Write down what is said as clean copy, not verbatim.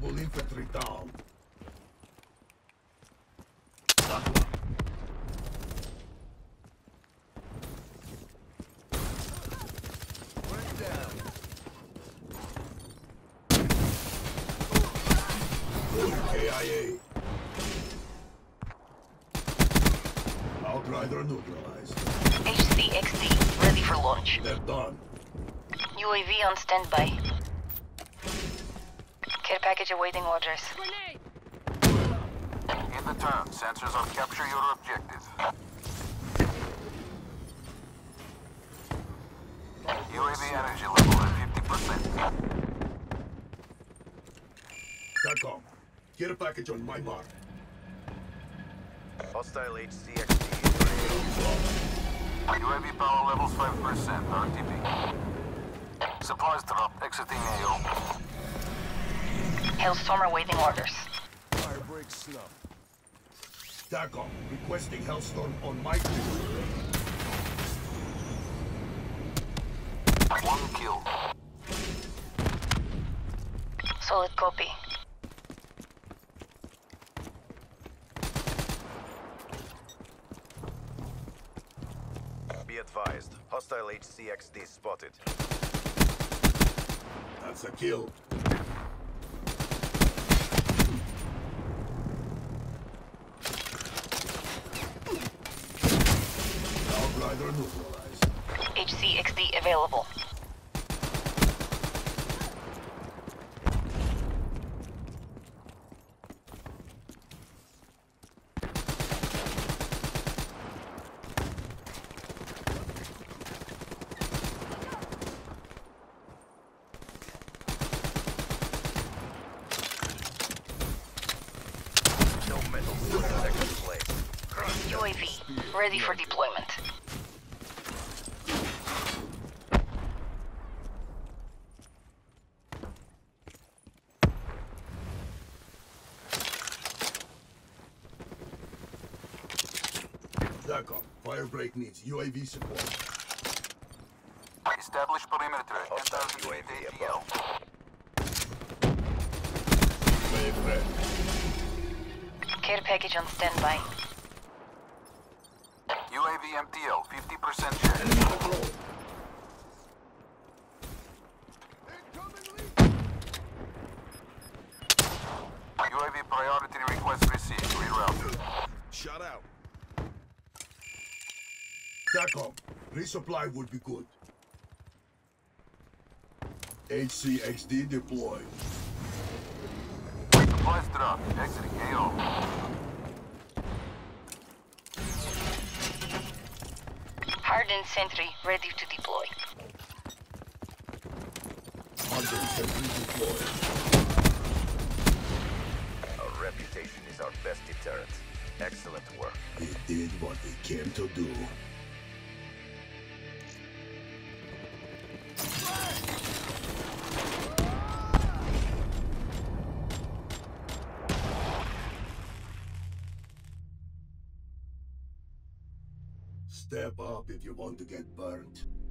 Valuable infantry down. One down. KIA. Outrider neutralized. HCXD, ready for launch. They're done. UAV on standby. Care package awaiting orders. In the turn, sensors will capture your objective. UAV energy level at 50%. TACOM. Care package on my mark. Hostile HCXD is ready. UAV power levels 5%, RTB. Supplies drop, exiting AO. Hailstorm awaiting orders. Fire break snuff. TACOM. Requesting Hellstorm on my crew. One kill. Solid copy. Be advised. Hostile HCXD spotted. That's a kill. Outrider neutralized. HCXD available. No metal detector in place. UAV, ready for deployment. TACOM. Firebreak needs UAV support. Establish perimeter at Hostile 10,000 UAV feet above. ATL. Wave red. Care package on standby. UAV MTL, 50% check. Enemy patrol. UAV priority request received. Reroute. Shut out. TACOM. Resupply would be good. HCXD deployed. Supplies drop, exiting AO. Hardened sentry ready to deploy. Hunter sentry deployed. Our reputation is our best deterrent. Excellent work. We did what we came to do. Step up if you want to get burnt.